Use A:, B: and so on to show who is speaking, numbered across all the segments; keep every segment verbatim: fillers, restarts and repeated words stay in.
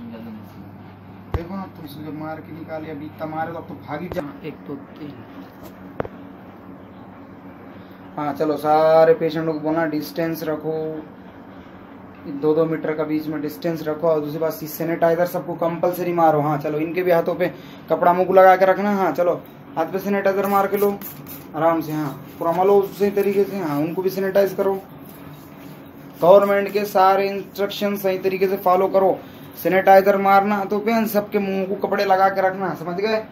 A: देखो ना तुम इसको मार के निकाले, अभी इतना मारे तो अब तो भागी जा। एक दो तीन। हाँ चलो, सारे पेशेंटों को बोलना डिस्टेंस रखो, दो दो मीटर का बीच में डिस्टेंस रखो, और दूसरी बात सैनिटाइजर सबको कंपलसरी मारो। हाँ चलो, इनके भी हाथों पे कपड़ा मुंह लगा के रखना। हाँ चलो, हाथ पे सैनिटाइजर मार के लो आराम से। हाँ पूरा मलो सही तरीके से। हाँ उनको भी सैनिटाइज करो। गवर्नमेंट के सारे इंस्ट्रक्शन सही तरीके से फॉलो करो। सैनिटाइजर मारना तो पे सबके मुंह को कपड़े लगा के रखना, समझ गए?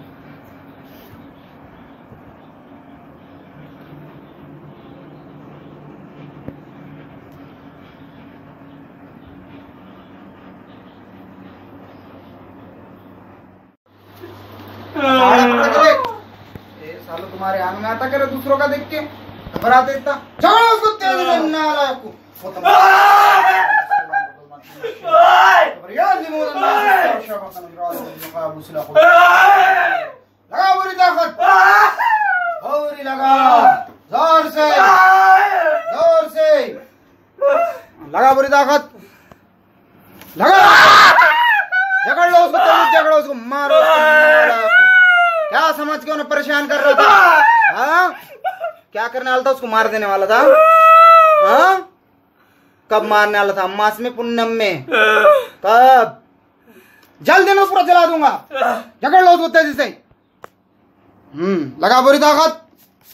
A: सालो तुम्हारे आंख में आता करे दूसरों का देख के घबराते इतना। झगड़ो उसको तेज नाला को लगा बुरी ताकत, बुरी लगा जोर से, जोर से लगा बुरी ताकत, लगा। झगड़ लो उसको, झगड़ो उसको, मारो। क्या समझ के उन्हें परेशान कर रहा था? हाँ क्या करने वाला था? उसको मार देने वाला था? हाँ कब मारने वाला था? अम्मास में, पुन्नम में? कब? जल देना, पूरा जला दूंगा। झगड़ लो उसको तेजी से। हम्म लगा बुरी ताकत।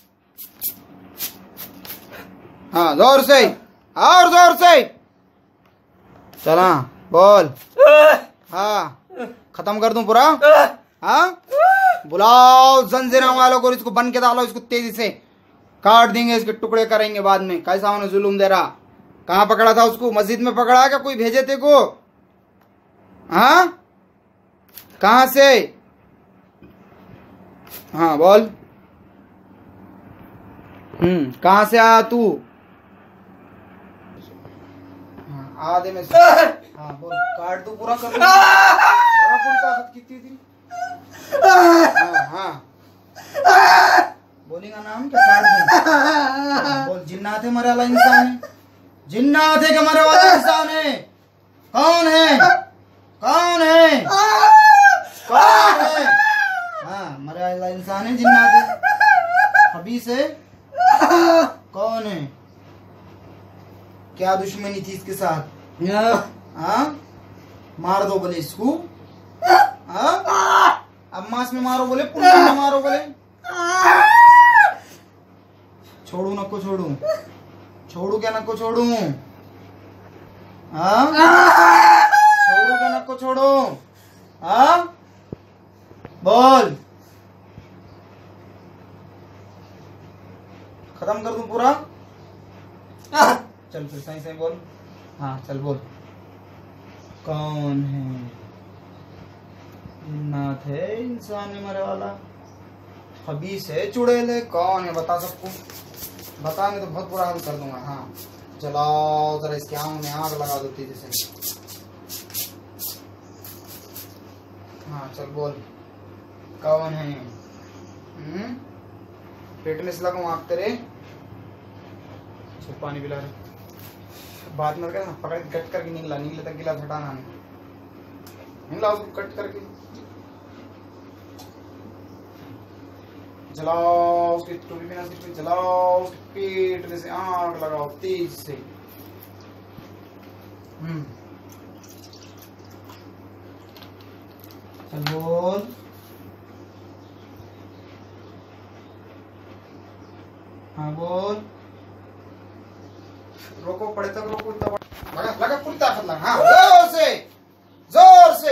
A: हाँ जोर से, और जोर से चला बोल। हाँ खत्म कर दूं पूरा? हाँ बुलाओ जंजीरों वालों को, इसको बन के डालो, इसको तेजी से काट देंगे, इसके टुकड़े करेंगे बाद में। कैसा उन्हें जुलूम दे रहा? कहाँ पकड़ा था उसको? मस्जिद में पकड़ा क्या? कोई भेजे थे को? हाँ कहाँ से? हाँ बोल। हम्म कहाँ से आया तू? हाँ आधे में से। हाँ बोल, काट दो पूरा कर दो। पूरी ताकत कितनी थी? हाँ हाँ बोलेगा नाम क्या? काट दूं? बोल। जिन्नात है मरे वाला इंसान है? जिन्नात है क्या मरे वाला इंसान है? कौन है? कौन है? कौन है? हाँ मरे वाला इंसान है, जिन्नात है, हबीस है। कौन है? क्या दुश्मनी थी इसके साथ? हाँ मार दो बोले इसको। हाँ अम्मास में मारो बोले, पुण्य में मारो बोले। छोड़ू नको छोड़ू? छोड़ू क्या नको छोड़ू? हाँ छोड़ू क्या नको छोड़ू? हाँ बोल। खत्म कर दूं पूरा? चल फिर सही सही बोल। हाँ चल बोल। कौन है? जिन्नात है, इंसान है मरे वाला, हबीस है, चुड़ैल है। कौन है बता सबको? बताएंगे तो बहुत बुरा हाल कर दूंगा। हाँ जलाओ जरा, इसके आंख में आग लगा दो तेजी से। हाँ चल बोल। कौन है? हम्म पेट में से लगाऊं आग तेरे? चल पानी पिला रहे। बात मत कर, पकड़ के कट करके निकला, निकले तक गिलास हटाना नहीं, निकला उसको कट करके। जलाओ उसकी टोपी पहना, उसकी जलाओ, उसके पेट में से आग लगाओ तेज से। हम्म चल बोल। हाँ बोल। रोको, पड़े तक रोको, इतना लगा लगा पूरी ताकत लगा। हाँ जोर से, जोर से।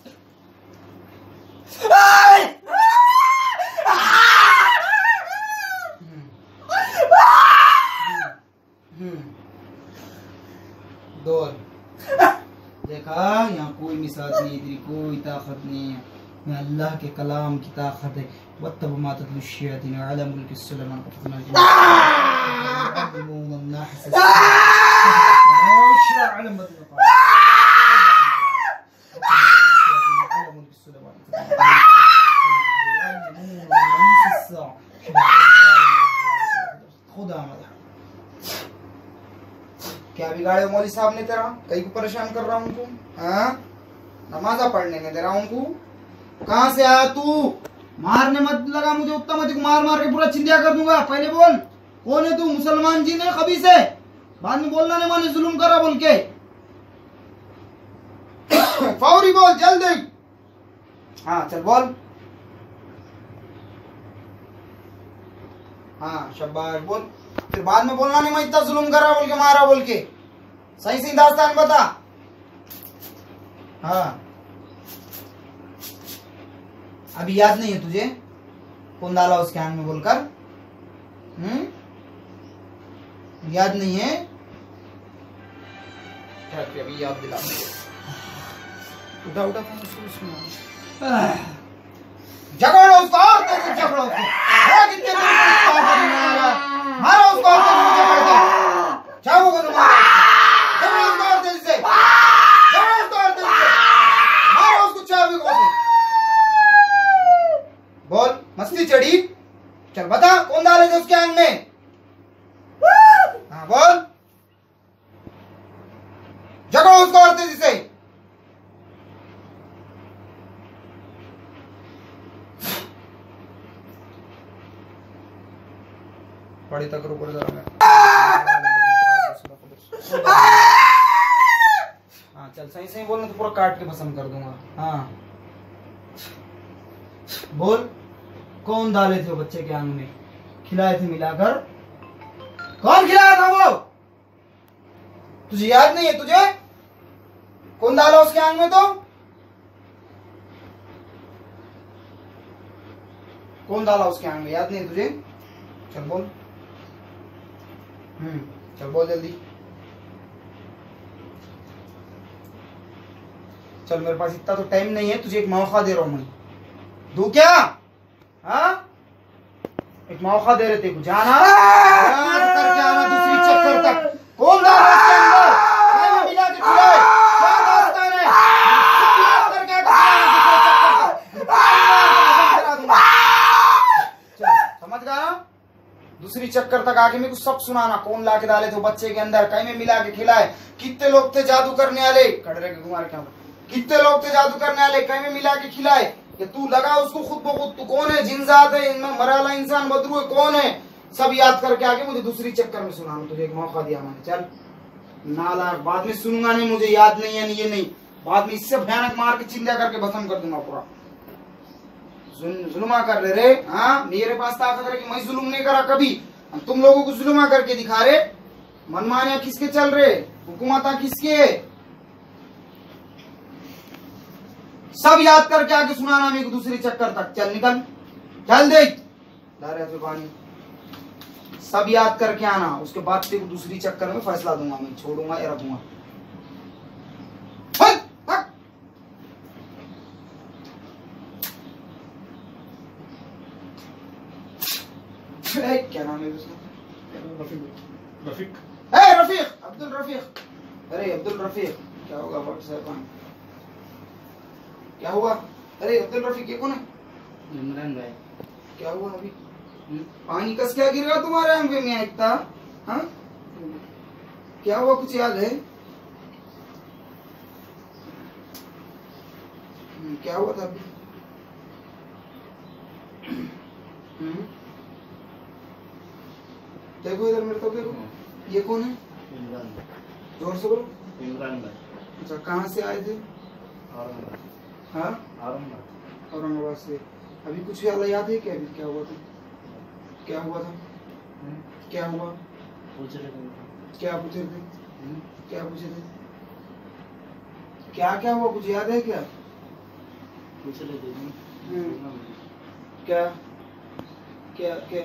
A: देखा यहाँ कोई मिसाल नहीं, तेरी कोई ताकत नहीं है, मैं अल्लाह के कलाम की ताकत है। वत्तब मा तत्लु शयातीन अला मुल्क सुलैमान खुदा क्या बिगाड़े मौली साहब ने तेरा? कहीं को परेशान कर रहा हूँ उनको? हाँ नमाजा पढ़ने में दे रहा हूँ उनको। कहाँ से आया तू? मारने मत लगा मुझे, उतना मत मार मार के पूरा चिंध्या कर दूंगा। पहले बोल कौन है तू? मुसलमान जी ने खबीस है, बाद में बोलना नहीं माने जुल्म करा बोल के। फौरी बोल जल्दी। हाँ चल बोल। हाँ शाबाश बोल। फिर बाद में बोलना नहीं मैं इतना जुल्म करा बोल के, मारा बोल के। सही सही दास्तान बता। हाँ अभी याद नहीं है तुझे कौन डाला उसके आंख में बोलकर? हम्म याद नहीं है? अभी याद दिला। उठा उठा झगड़ो उसको और तेरे झगड़ो उसको। कितने मारो उसको और तेरे जाओ को झगड़ो उसको और तेरे से, झगड़ो उसको और तेरे से, मारो उसको चाबी को। बोल मस्ती चढ़ी? चल बता कौन डाले थे उसके आंग में? हाँ बोल। झगड़ो उसको और तेजी से। बड़ी तक रुक जरा मैं। हाँ चल सही सही बोलना तो पूरा काट के पसंद कर दूंगा। हाँ बोल कौन डाले थे वो बच्चे के आंग में? खिलाए थे मिलाकर? कौन खिलाया था वो? तुझे याद नहीं है? तुझे कौन डाला उसके आंग में? तो कौन डाला उसके आंग में? याद नहीं है तुझे? चल बोल। हम्म चल बोल जल्दी। चल मेरे पास इतना तो टाइम नहीं है, तुझे एक मौका दे रहा हूं मैं। दू क्या? हाँ एक मौका दे रहे थे को जाना करके आना दूसरी चक्कर तक। कौन डाला उसके अंदर? मैं मिला के खिलाए। क्या दास्तान है? करके चल समझ गया? दूसरी चक्कर तक आके मेरे को सब सुनाना। कौन ला के डाले थे बच्चे के अंदर? कहीं में मिला के खिलाए? कितने लोग थे जादू करने वाले? कटरे के कुमार क्या? कितने लोग थे जादू करने वाले? कहीं में मिला के खिलाए? कि तू लगा उसको खुद ब खुद? तू कौन है? जिनजात है, इनमें मराला इंसान बदरू है, कौन है? सब याद करके आके मुझे दूसरी चक्कर में सुनाना। तुझे एक मौका दिया मैंने। चल नाला बाद में सुनूंगा नहीं, मुझे याद नहीं है ये नहीं, बाद में इससे भयानक मार के चिंता करके भस्म कर दूंगा पूरा। जुल्मा कर ले रे? हाँ मेरे पास ताकत है कि मैं जुल्म नहीं करा कभी। तुम लोगों को जुल्मा करके दिखा रहे। मनमानिया किसके चल रहे? हुकूमत किसके? सब याद करके आके सुनाना मेरे को दूसरी चक्कर तक। चल निकल चल देख पानी। सब याद करके आना, उसके बाद तेरे को दूसरी चक्कर में फैसला दूंगा मैं, छोड़ूंगा या रखूंगा। क्या नाम है उसका? रफीक। ए रफीक, अब्दुल रफीक। अरे अब्दुल रफीक क्या होगा? व्हाट्सएप क्या हुआ? अरे अब्दुल रफीक ये कौन है? इमरान भाई। क्या हुआ अभी? पानी कस क्या गिर गया तुम्हारे आंख में? मैं एकता हाँ क्या हुआ? कुछ याद है? क्या हुआ था अभी? देखो इधर मेरे को देखो। ये कौन है? इमरान। जोर से बोलो। इमरान भाई। अच्छा कहाँ से आए थे? औरंगाबाद। हाँ औरंगाबाद। औरंगाबाद से। अभी कुछ याद है क्या? अभी क्या हुआ था? क्या हुआ था? क्या हुआ? पूछ रहे थे। क्या पूछ रहे थे? क्या पूछे थे? क्या क्या हुआ? कुछ याद है क्या? पूछ रहे थे। क्या क्या क्या?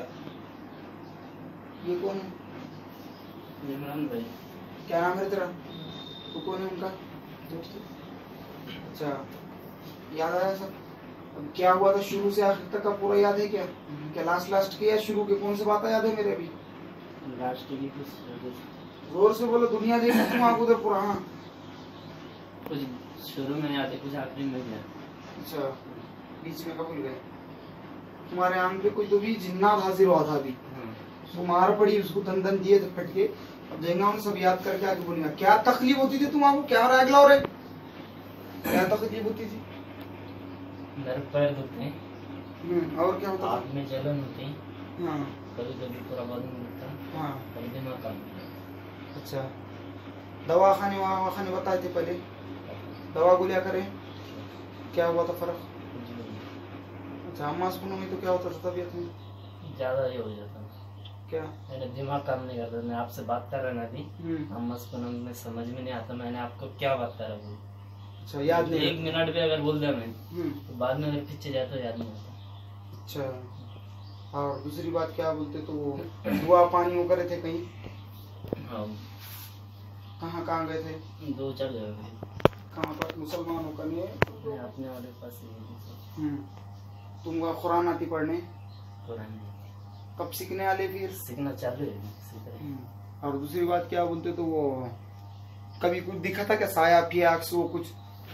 A: ये कौन है? इमरान भाई। क्या नाम है तेरा? वो कौन है उनका दोस्त? अच्छा याद आया सब? अब क्या हुआ था शुरू से आखिर तक का पूरा याद है क्या? क्या लास्ट लास्ट के या शुरू के कौन सी बात याद है मेरे? अभी लास्ट की कुछ जोर से बोलो, दुनिया देखी तुम आंख उधर पूरा। हाँ कुछ शुरू में याद है, कुछ आखिरी में याद। अच्छा बीच में कब भूल गए? तुम्हारे आंख पे कोई तो भी जिन्नात हाजिर हुआ था अभी, उसको मार पड़ी, उसको दन दन दिए थे फटके। अब देंगा उन सब याद करके आगे बोलेंगे क्या तकलीफ होती थी तुम्हारा? क्या हो रहा है? अगला हो रहे क्या तकलीफ होती थी?
B: मेरे पैर दुखते हैं।
A: हम्म, और क्या होता
B: हाथ में जलन होती है।
A: हाँ
B: कभी कभी पूरा बदन दुखता है।
A: हाँ।
B: कभी दिमाग काम।
A: अच्छा, दवा खाने वहाँ खाने बताए थे पहले, दवा गोलियाँ करें, क्या हुआ था फर्क? अच्छा, हमास पुनः में तो क्या होता था तबीयत में?
B: ज्यादा ये हो जाता है।
A: क्या?
B: मेरा दिमाग काम नहीं करता। मैं आपसे बात कर रहा ना अभी, हमस को में समझ में नहीं आता मैंने आपको क्या बात करा बोल।
A: अच्छा, याद नहीं?
B: एक मिनट भी अगर बोल दिया मैं तो बाद में अगर पीछे जाए तो याद नहीं आता।
A: अच्छा, और दूसरी बात क्या बोलते तो वो दुआ पानी वो करे थे कहीं?
B: हाँ।
A: कहाँ कहाँ गए थे?
B: दो चार जगह।
A: कहाँ पर? मुसलमानों का नहीं?
B: अपने वाले पास।
A: हम्म, तुम वहाँ कुरान आती पढ़ने?
B: कुरान
A: कब सीखने वाले? फिर
B: सीखना चालू है, सीख रहे।
A: और दूसरी बात क्या बोलते तो वो कभी कुछ दिखा था क्या? साया फिर आग से वो कुछ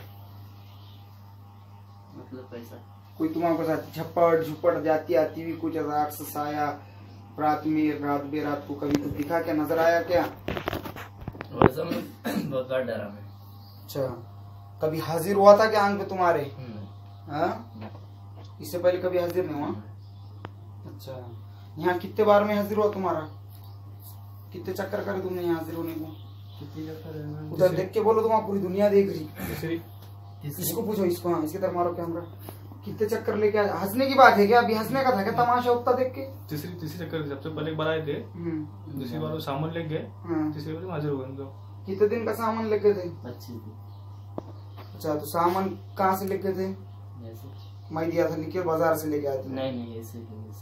B: मतलब पैसा
A: कोई तुम्हारे साथ झपट झुपट जाती आती हुई कुछ आग से साया रात में रात बे रात को कभी कुछ दिखा क्या? नजर आया क्या?
B: वैसा मैं बहुत बार डरा मैं।
A: अच्छा, कभी हाजिर हुआ था क्या आंख पे तुम्हारे? हाँ, इससे पहले कभी हाजिर नहीं हुआ? अच्छा, यहाँ कितने बार में हाजिर हुआ तुम्हारा? कितने चक्कर करे तुमने यहाँ हाजिर होने को?
B: कितने चक्कर?
A: उधर देख के बोलो, तुम्हारा पूरी दुनिया देख रही। इसको पूछो, इसको। हाँ, इसकी तरफ मारो कैमरा। कितने चक्कर लेके आए? हंसने की बात है क्या? अभी हंसने का था क्या तमाशा उतना देख के?
C: तीसरी तीसरी चक्कर सबसे पहले एक बार आए थे, दूसरी बार वो सामान लेके गए, तीसरी बार हाजिर हो गए।
A: कितने दिन का सामान लेके थे? अच्छा, तो सामान कहाँ से लेके थे? मैं दिया था लिख के, बाजार से लेके आए थे?
B: नहीं नहीं, ऐसे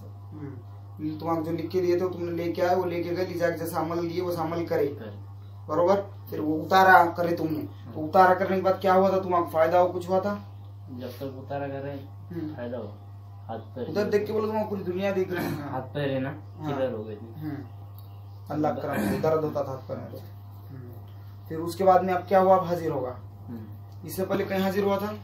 A: तुम्हारे जो लिख के दिए थे तुमने लेके आए, वो लेके गए, ले जाके जैसा अमल दिए वो अमल करे, बरोबर? फिर वो उतारा करे तुमने, तो उतारा करने के बाद क्या हुआ था? तुम्हारा फायदा हो कुछ हुआ था?
B: जब तक उतारा कर रहे फायदा हो। हाथ पैर
A: उधर देख के बोलो, तुम्हारी पूरी दुनिया देख रही है।
B: हाथ पैर है ना किधर हो गए थे?
A: अल्लाह करम दर्द होता था हाथ पैर में। फिर उसके बाद में अब क्या हुआ? अब हाजिर होगा। इससे पहले कहीं हाजिर हुआ था?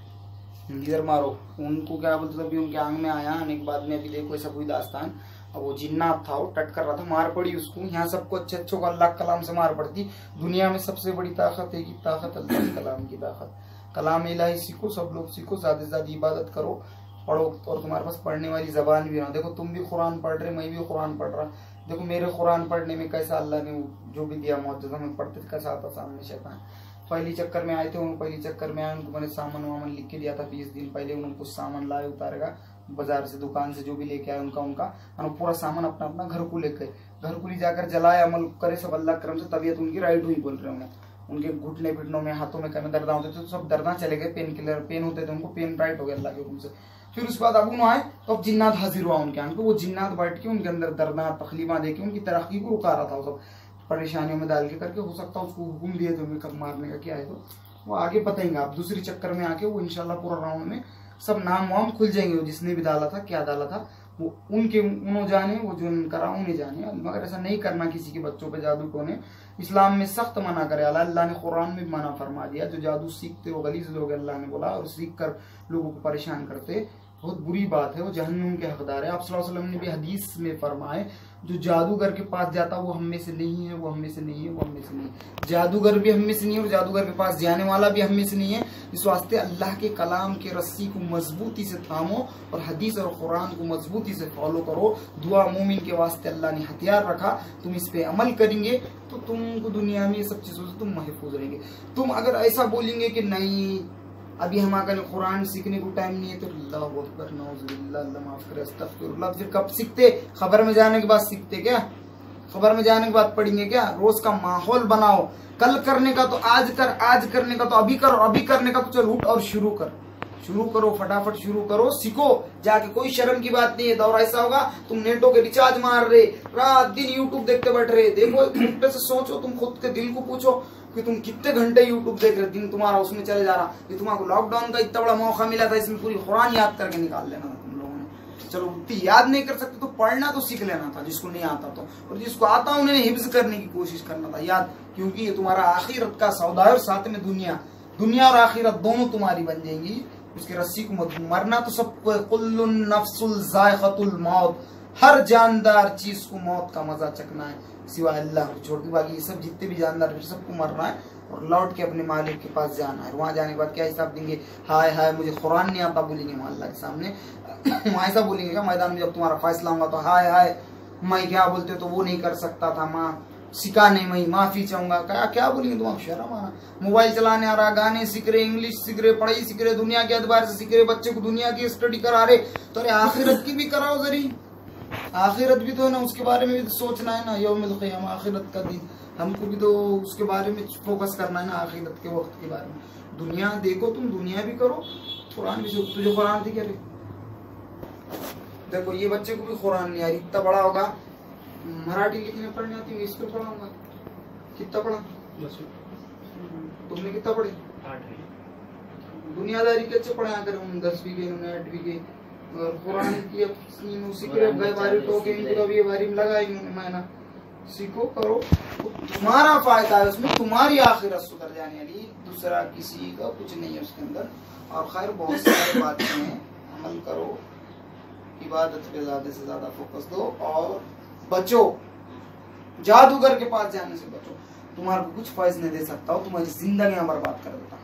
A: इधर मारो। उनको क्या बोलते थे? उनके आंग में आया, आने के बाद में अभी देखो ऐसा कोई दास्तान। अब वो जिन्नात था, वो टट कर रहा था, मार पड़ी उसको। यहाँ सबको अच्छे अच्छों को अल्लाह कलाम से मार पड़ती। दुनिया में सबसे बड़ी ताकत है कि ताकत अल्लाह के कलाम की ताकत। कलाम इलाही सीखो, सब लोग सीखो, ज्यादा से ज्यादा इबादत करो, पढ़ो, और तुम्हारे पास पढ़ने वाली जबान भी ना। देखो तुम भी कुरान पढ़ रहे, मैं भी कुरान पढ़ रहा। देखो मेरे कुरान पढ़ने में कैसा अल्लाह ने जो भी दिया मौजूदा में पढ़ते थे, कैसा आता सामने शैतान। पहली चक्कर में आए थे, उनको पहली चक्कर में आए, उनको मैंने सामान वामान लिख के दिया था बीस दिन पहले। उन्होंने कुछ सामान लाए, उतारेगा बाजार से, दुकान से, जो भी लेके आए उनका उनका और पूरा सामान अपना अपना घर को लेकर घर को ले जाकर जलाए, अमल करे सब अल्लाह करम से। तबीयत उनकी राइट हुई बोल रहे हैं। उनके घुटने पिटनों में, हाथों में कहीं दर्द होते थे तो सब दर्दा चले गए। पेन किलर पेन होते थे उनको, पेन राइट हो गया अल्लाह के हुक्म से। फिर उसके बाद अब उन्होंने आए तो अब जिन्नात हाजिर हुआ उनके आंख पे। वो जिन्नात बैठ के उनके अंदर दर्दा तकलीफा देके उनकी तरक्की को रुका रहा था। वो सब परेशानियों में डाल के करके, हो सकता है उसको हुक्म दिए थे उन्हें कब मारने का क्या है, तो वो आगे बताएंगे आप। दूसरी चक्कर में आके वो इंशाल्लाह पूरा राउंड में सब नाम वाम खुल जाएंगे। जिसने भी डाला था, क्या डाला था, वो उनके उन्होंने जाने, वो जो करा उन्हें जाने। मगर ऐसा नहीं करना किसी के बच्चों पे जादू टोने। इस्लाम में सख्त मना करे, अल्लाह ने कुरान में मना फरमा दिया। जो जादू सीखते वो गलीज लोग, अल्लाह ने बोला, और सीख कर लोगों को परेशान करते, बहुत बुरी बात है, वो जहन्नुम के हकदार है। आप सल्लल्लाहु अलैहि वसल्लम ने भी हदीस में फरमाए, जो जादूगर के पास जाता वो हम में से नहीं है, वो हम में से नहीं है, वो हम में से नहीं है। जादूगर भी हम में से नहीं है और जादूगर के पास जाने वाला भी हम में से नहीं है। इस वास्ते अल्लाह के कलाम के रस्सी को मजबूती से थामो और हदीस और कुरान को मजबूती से फॉलो करो। दुआ मोमिन के वास्ते अल्लाह ने हथियार रखा। तुम इस पे अमल करेंगे तो तुमको दुनिया में सब चीजों से तुम महफूज रहेंगे। तुम अगर ऐसा बोलेंगे कि नहीं अभी हमारे कुरान सीखने को टाइम नहीं है, तो अल्लाह अकबर, नौजुबिल्लाह, अल्लाह माफ करे, अस्तगफिरुल्लाह। फिर कब सीखते? खबर में जाने के बाद सीखते क्या? खबर में जाने के बाद पढ़ेंगे क्या? रोज का माहौल बनाओ। कल करने का तो आज कर, आज करने का तो अभी कर, और अभी करने का तो चल उठ और शुरू कर। शुरू करो, फटाफट शुरू करो, सीखो जाके। कोई शर्म की बात नहीं है। दौर ऐसा होगा तुम नेटों के रिचार्ज मार रहे, रात दिन यूट्यूब देखते बैठ रहे। देखो एक घंटे से सोचो, तुम खुद के दिल को पूछो कि तुम कितने घंटे यूट्यूब देख रहे, दिन तुम्हारा उसमें चले जा रहा। ये तुम्हारा लॉकडाउन का इतना बड़ा मौका मिला था, इसमें पूरी कुरान याद करके निकाल लेना था तुम लोगों ने। चलो उतनी याद नहीं कर सकते तो पढ़ना तो सीख लेना था, जिसको नहीं आता तो, और जिसको आता उन्हें हिफ्ज करने की कोशिश करना था याद, क्योंकि ये तुम्हारा आखिरत का सौदा है और साथ में दुनिया दुनिया और आखिरत दोनों तुम्हारी बन जाएंगी। उसके रस्सी को मत, मरना तो सबको, कुल्लुन नफ्सुल जायक़तुल मौत, हर जानदार चीज को मौत का मजा चखना है सिवाय अल्लाह को छोड़ के। बाकी ये सब जितने भी जानदार सबको मरना है और लौट के अपने मालिक के पास जाना है। वहां जाने के बाद क्या हिसाब देंगे? हाय हाय मुझे कुरान नहीं आता बोलेंगे वहां अल्लाह के सामने। वहां ऐसा बोलेंगे क्या मैदान में जब तुम्हारा फैसला होगा तो हाय हाय मैं क्या बोलते हो तो वो नहीं कर सकता था, माँ सिखाने में माफी चाहूंगा। क्या क्या बोलेंगे? तुम्हारा शर्म आना। मोबाइल चलाने आ रहा, गाने सीख रहे, इंग्लिश सीख रहे, पढ़ाई सीख रहे, दुनिया के एतबार से सीख रहे, बच्चे को दुनिया की स्टडी करा रहे, तो अरे आखिरत की भी कराओ जरी। आखिरत भी तो है ना, उसके बारे में भी सोचना है ना। यौमुल क़ियामा आखिरत का दिन, हमको भी तो उसके बारे में फोकस करना है ना, आखिरत के वक्त के बारे में। दुनिया देखो तुम, दुनिया भी करो, कुरान भी। तुझे कुरान थी क्या रे? देखो ये बच्चे को भी कुरान नहीं आ रही, इतना बड़ा होगा मराठी लिखने पढ़ने आती है, इसको पढ़ाऊंगा। कितना पढ़ा तुमने? कितना पढ़े? दुनियादारी के अच्छे पढ़ाया करे हम, दसवीं के इन्होंने आठवीं के, और कुरान की अब सीखे गए बारी टोके इनको अभी बारी में लगा इन्होंने महीना। सीखो करो, तुम्हारा फायदा है उसमें, तुम्हारी आखिरत सुधर जाने वाली, दूसरा किसी का कुछ नहीं है उसके अंदर। और खैर बहुत सारी बातें हैं, अमल करो, इबादत पे ज्यादा से ज्यादा फोकस दो और बचो, जादूगर के पास जाने से बचो। तुम्हारे को कुछ फैज नहीं दे सकता हो, तुम्हारी जिंदगी बर्बाद कर देता।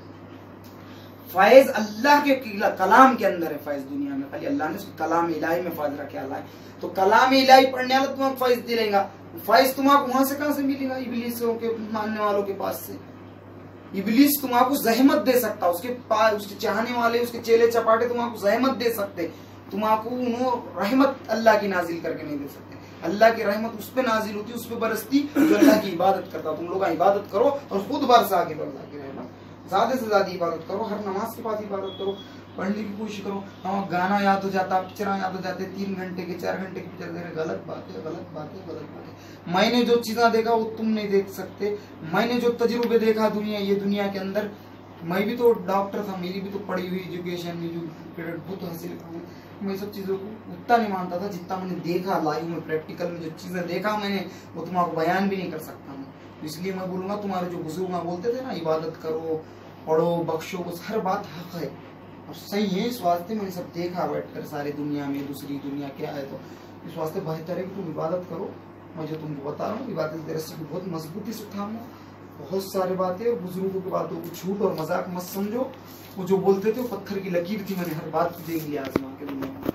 A: फैज अल्लाह के कलाम के अंदर है फैज दुनिया में, खाली अल्लाह ने उसको कलाम इलाही में फैज रखे अल्लाह। तो कलाम इलाही पढ़ने वाला तुम्हें फैज दिलेगा। फैज तुम्हारा वहां से कहां से मिलेगा? इब्लीसों के मानने वालों के पास से। इब्लीस तुम्हारा जहमत दे सकता, उसके पास उसके चाहने वाले उसके चेले चपाटे तुम्हारा जहमत दे सकते, तुम्हारा उन्होंने रहमत अल्लाह की नाजिल करके नहीं दे सकते। अल्लाह की रहमत उस पे नाजिल होती, उस पे बरसती जो अल्लाह की इबादत करता। तुम लोग इबादत करो और खुद बरसा के अल्लाह की रहमत, ज्यादा से ज्यादा इबादत करो, हर नमाज के बाद इबादत करो, पढ़ने की कोशिश करो। हाँ गाना याद हो जाता, पिक्चर याद हो जाते, तीन घंटे के चार घंटे की पिक्चर दे रहे, गलत बात है, गलत बात है, गलत बात है। मैंने जो चीजें देखा वो तुम नहीं देख सकते। मैंने जो तजुर्बे देखा दुनिया ये दुनिया के अंदर, मैं भी तो डॉक्टर था, मेरी भी तो पढ़ी हुई एजुकेशन बहुत हासिल हूँ। मैं सब चीजों को उतना नहीं मानता था जितना मैंने देखा लाइव में, प्रैक्टिकल में जो चीजें देखा मैंने वो तुम्हारा बयान भी नहीं कर सकता मैं। इसलिए मैं बोलूंगा तुम्हारे जो बुजुर्ग बोलते थे ना इबादत करो, पढ़ो, बख्शो, कुछ हर बात हक है और सही है। इस वास्ते मैंने सब देखा बैठकर सारी दुनिया में, दूसरी दुनिया क्या है, तो इस वास्ते बेहतर है कि तुम इबादत करो। मैं जो तुमको बता रहा हूँ इबादत की रस्सी को बहुत मजबूती से थामो। बहुत सारी बातें और बुजुर्गों की बातों को झूठ और मजाक मत समझो। वो जो बोलते थे वो पत्थर की लकीर थी, मैंने हर बात देख लिया आजमा के दुनिया में।